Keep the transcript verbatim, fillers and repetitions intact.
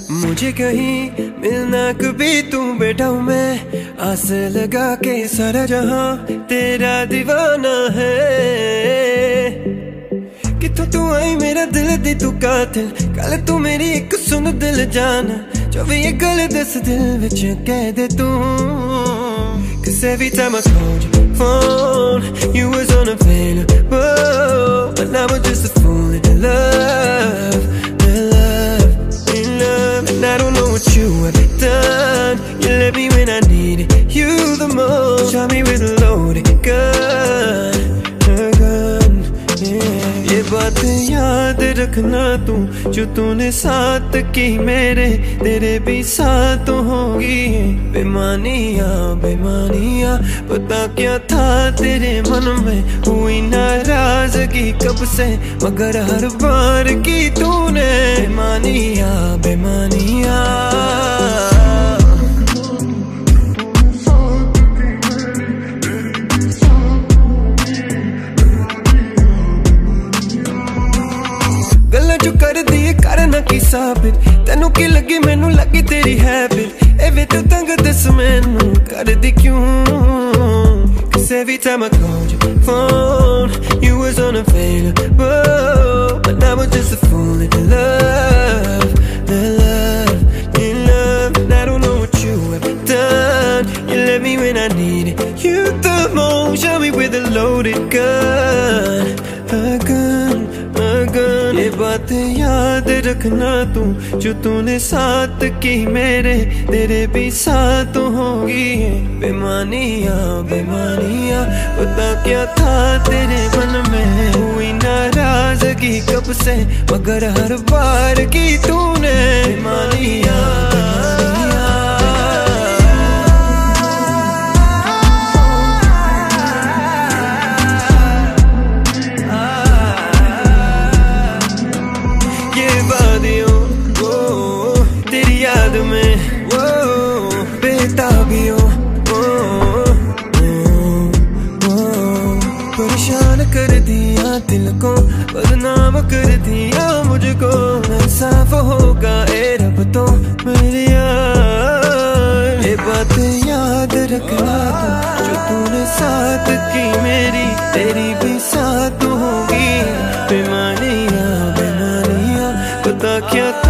मुझे कहीं मिलना कभी तू बैठा हूँ मैं, आस लगा के सारा जहां तेरा दीवाना है। किथों तू आई मेरा दिल दी तू कातिल, कल तू मेरी एक सुन दिल जान, जो भी ये गल दस दिल विच कह दे तू। Cause every time I called your phone, you was unavailable, and I was just a fool in love, in love, in love. And I don't know what you have done, you left me when I needed you the most, shot me with a loaded gun, a gun, yeah. ये बात याद रखना तू, जो तूने साथ की मेरे, तेरे भी साथ होगी। बेमानिया बेमानिया पता क्या था तेरे मन में, हुई नाराजगी कब से, मगर हर बार की तूने। बेमानिया बेमानिया जो कर दी करना की साबित, तेनू की लगी मैनू लगी तेरी हैबिट, एवे तू तंग दस मैनू कर दी क्यों। Cause every time I called your phone, you was unavailable, but I was just a fool in love, in love, in love. And I don't know what you have done, you left me when I needed you the most, shot me with a loaded gun, a gun, a gun. ये बात याद रखना तू, जो तूने साथ की मेरे, तेरे भी साथ होगी। बेमानिया बेमानिया पता क्या था तेरे मन में, हुई नाराजगी कब से, मगर हर बार की तूने। बेमानिया तेरी याद में वो बेताबियों परेशान कर दिया दिल को, बदनाम कर दिया मुझको। इंसाफ होगा ए रब तो मेरी यार, ये बात याद रखना तू, जो तूने साथ की मेरी, तेरी भी साथ होगी। बेमानिया बेमानिया पता क्या